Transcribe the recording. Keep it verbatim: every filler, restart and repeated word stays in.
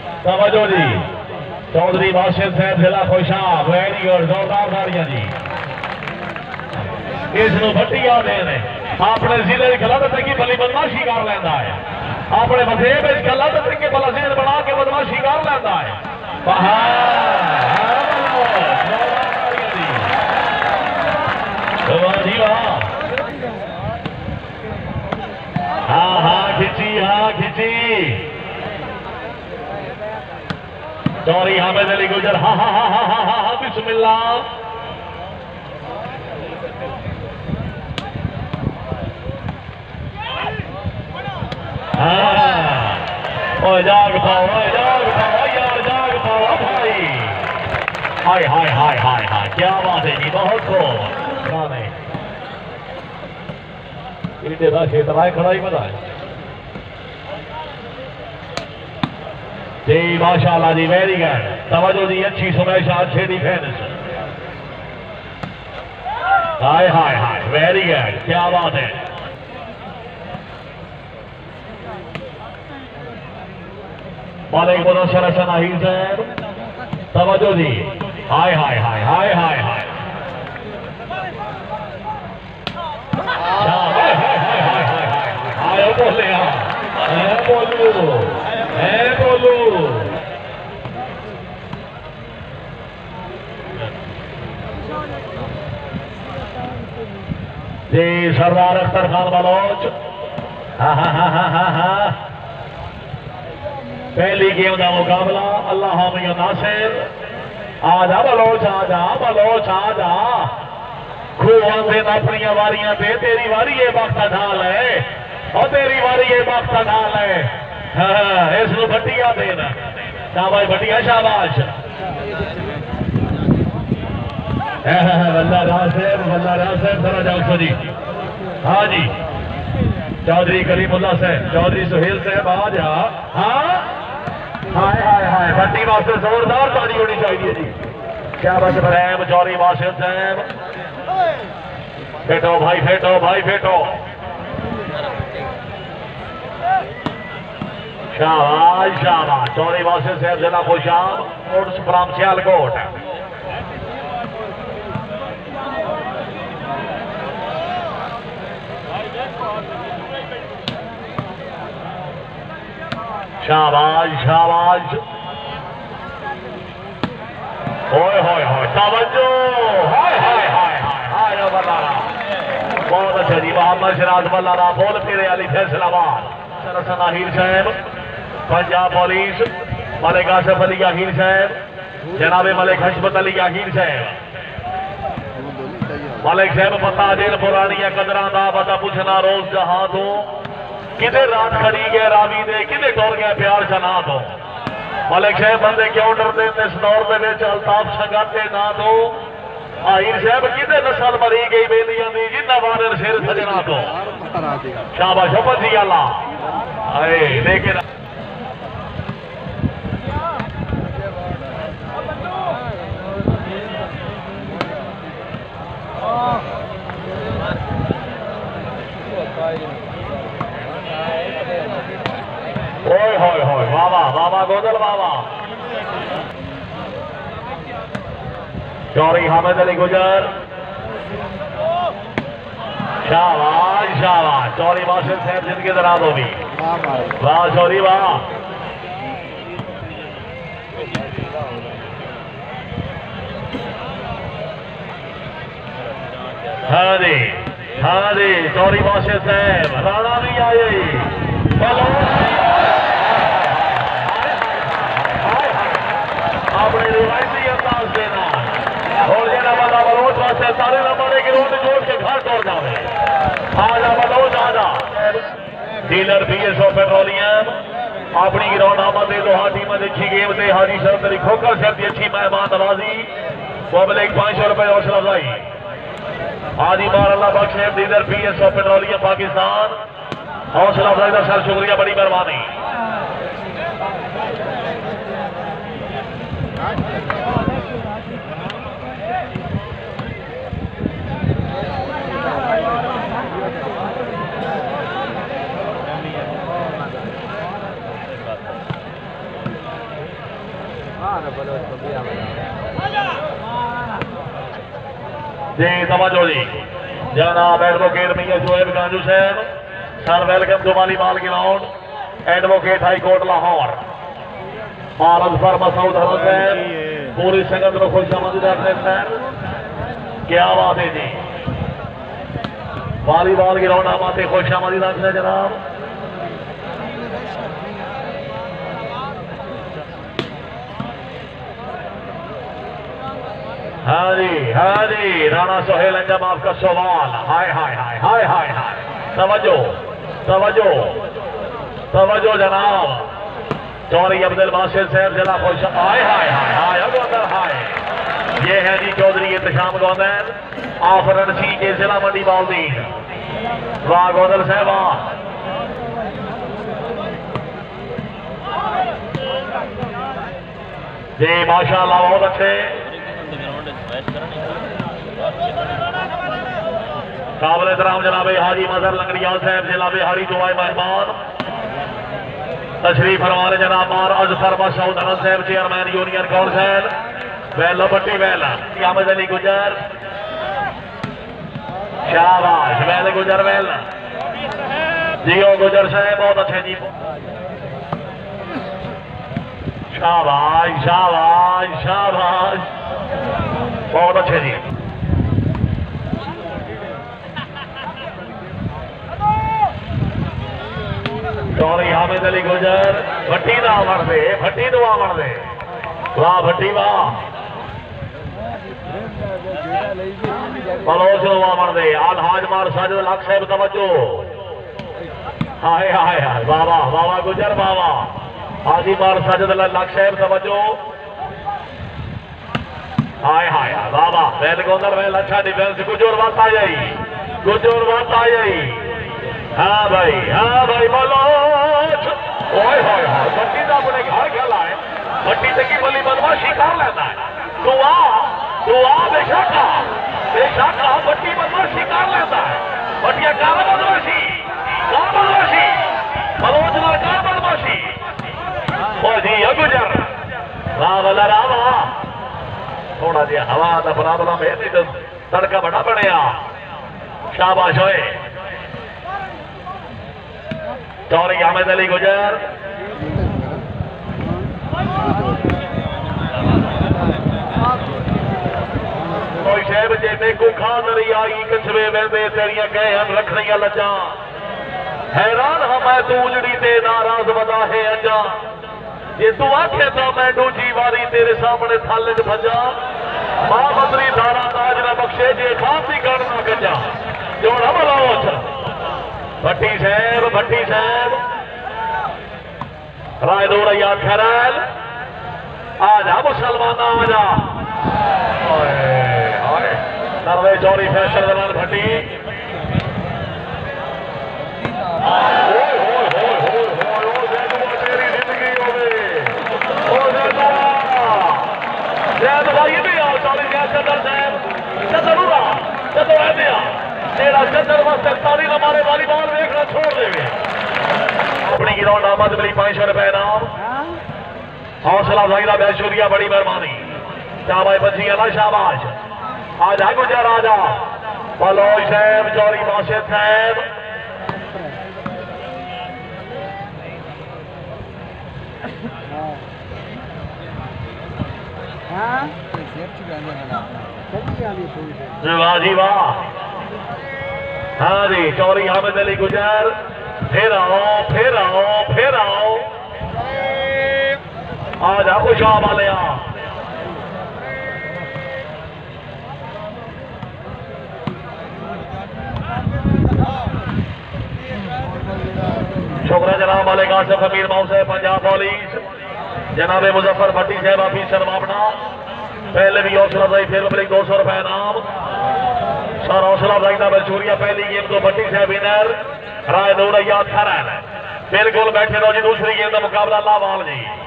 तवज्जो जी, चौधरी बाशिर साहब जिला खुशाब, वेरी गुड, जोरदार तालियां जी। इसनूं भट्टिया देन अपने जिले की गलत तरीके भली बदमाशी कर लेंदा है, अपने मजेब गलत तरीके भला जेल बना के बदमाशी कर लेंदा है। हाँ हाँ खिंची, हाँ खिंची। चौधरी हामिद अली गुजर, हाँ हाँ हाँ हाँ हाँ हाँ बिस्मिल्लाह। हाँ जाग पाओ, जाग पाओ यार, जाग पाओ भाई। हाय हाय हाय हाय हाय, क्या बात है जी, बहुत खूब। इटे का क्षेत्र है, खड़ा ही बता है जी, माशाल्लाह जी, वेरी गुड। तवज्जो जी, अच्छी सुमेश, अच्छे डिफेंस। हाय हाय हाय, वेरी गुड, क्या बात है। मालिक मुदस्सिर हसन अहीर साहब, तवज्जो जी, हाय हाय हाय हाय हाय हाय। आयो बोले, है बोलू, है बोलू। जी सरदार अख्तर खान बलोच, हाँ हाँ हाँ हाँ हाँ हाँ। पहली गेम का मुकाबला अल्लाह हामिया नासिर। आजा बलोच, आजा बलोच, आजा। खूहां से अपनी वारियां दे, तेरी वारी ये वक्त ढाल है, और तेरी वारी ये वक्त ढाल है। हाँ, इसको भट्टिया देना, शाबाश भट्टिया, शाबाश। बल्ला राज साहब, बल्ला राज साहब, जरा जाओ जी। हाँ जी, चौधरी करीमुल्ला साहब, चौधरी सुहेल साहब, आ जा। हाँ हाय हाय हाय, भट्टी वास्ते जोरदार ताली होनी चाहिए जी। क्या बात है, चौधरी बाशिर साहब, फेटो भाई, फेटो भाई, फेटो। शाबाश शाबाश, चौधरी बाशिर साहब जिला खुशाब, कोर्स फ्राम सियालकोट। शाबाश शाबाश, होय होय होय, तवज्जो, हाय हाय हाय हाय, हाय बल्लारा, बहुत अच्छा जी। मोहम्मद सिराज बल्लारा, बोल फिरे अली फैसलाबाद, हसन अहीर साहब, पंजाब पुलिस, मलिक आसिफ अली अहीर साहब, जनाबे मलिक हशमत अली अहीर साहब। मलिक साहब पता दिन पुरानिया कदरां दा पता पुछना रोज जहां तो, किधे रात खड़ी गए रावी दे, किधे टोर गया प्यार जना दो। मलिक साहब बंदे क्यों डरते इस दौर के अल्ताफ संगाते ना दो। आहिर साहब किधे नस्ल मरी गई बेलियां दी, जिन्ना वारन सिर सजना दो। शाबाश जी अल्लाह, लेकिन ओए होए होए, बाबा बाबा गोदल बाबा। चौधरी हामिद अली गुजर, शाबाश शाबाश। चौधरी बाशिर साहब जिंदगी दराज होगी, वाह चौधरी वाह। हाँ जी हाँ जी, चौधरी बाशिर साहब, राणा भी आए, अपने रिवायती अंदाज देना, और ये बंदा बलोच वास्ते सारे नंबर की रोड जोड़ के घर तोड़ जावे। आजा बलोच आजा। Dealer B S O petroleum अपनी ग्राउंड आमद लोहा टीम अच्छी गेम से हाजी शरफ अली खोकर साहब की अच्छी मेहमान नवाजी, पब्लिक पांच सौ रुपए हौसला अफजाई। हाजी मार अल्लाह बख्श साहब, dealer B S O petroleum Pakistan, हौसला अफजाई का सर शुक्रिया, बड़ी मेहरबानी। जी तवज्जो जी जनाब एडवोकेट मियां शोएब गांजू साहब sir welcome to Maliwal ground advocate high court Lahore Bharat पर मसूद हसन साहब पूरी संगत को खुश आमदीद करते सर क्या बात है जी मालीवाल ग्राउंड आमाते खुश आमदीद करते जनाब हाँ जी हाँ जी राणा सोहेल अंजाम आपका सवाल हाय हाय हाय हाय हाय हाय तवज्जो तवज्जो तवज्जो जनाब चौधरी अब्दुल बासित साहब जिला खुश हाय हाय हाय हाय अब अंदर हाय ये है जी चौधरी इंतशाम गौंदल आफरन सी के जिला मंडी बाउद्दीन वाह गौंदल साहबा जी माशाल्लाह बहुत अच्छे काबिल एहतराम जनाब हाजी मजहर लंगड़ियाल साहब जिला बिहारी दुआए मेहमान तशरीफ फरमाने जनाब मार अजफर मसूद हसन साहब चेयरमैन यूनियन काउंसिल वेला पट्टी वेला अहमद अली गुजर शाबाश वेल गुजर वेल जियो गुजर साहब बहुत अच्छे जी शाबाश शाबाश शाबाश बहुत अच्छे जी चौधरी हामिद अली गुजर भट्टी ना आवन दे भट्टी तो आवन दे वाह भट्टी वाह पलोच नो आवन दे अलहाज मार साजिद लख साहब तवज्जो हाय हाय हाय बाबा बाबा गुजर बाबा हाजी मार साजिद लख साहब तवज्जो हाय हाय बाबा वैल गोंदल वैल अच्छा डिफेंस कुछ और बात आ जाई कुछ और बात आ जाई हाँ भाई हाँ भाई मलोच ओए होए होए भट्टी का अपने घर खेला है भट्टी से की बली बदमाशी कर लेता है तू आ तू आ बेशक बेशक भट्टी बदमाशी कर लेता है भट्टिया कार बदमाशी कार बदमाशी मलोच ना कार बदमाशी ओ जी गुजर वाह वाला रावा थोड़ा जी हवा का बराबरा में तो तड़का बड़ा बनया शाबाश होए चौधरी अहमद अली गुजर कोई शहब जे मेकू खा नरी आई कछवे वेंदे तेरिया कह हम रखनिया लजा हैरान हम मैं तू उजड़ी ते नाराज वदा है अजा जे तू आखे तो मैं दूजी वारी तेरे सामने थाले च भजा मां मंत्री धारा ताज न बख्शे जे खांसी कर ना गजा जोड़ा मलोच भट्टी साहब भट्टी साहब राय दो रैया खैरल आजा मुसलमान आजा नरवे चौरी फैशन दलाल भट्टी जैद भाई भी आओ चौरी चंदर साहब चंदरूरा चंदर है तेरा चंदर वास्ते ताली हमारे वालीबॉल देखना छोड़ देंगे अपनी ग्राउंड आमद मिली पांच सौ रुपए नाम हौसला भाईला बैशुरिया बड़ी मेहरबानी शाबाश बची अला शाबाश आजा गुजर आजा बलोच साहब चौरी बासित साहब वाह जी वाह हाँ जी चौधरी हामिद अली गुजर फिर आओ फिर आओ फिर आओ आजा खुशाब वाले शुक्र जनाब वाले कासिफ अमीर माऊ साहब पंजाब पुलिस जनाब मुजफ्फर भट्टी साहब ऑफिसर मापना पहले भी हौसला अफजाई फिर पब्लिक दो सौ रुपए नाम सर हौसला अफजाई का बलचूरिया पहली गेम को भट्टी साहब विनर राय दो रैया खैरल बिल्कुल बैठे रहो जी दूसरी गेम का मुकाबला लावाल जी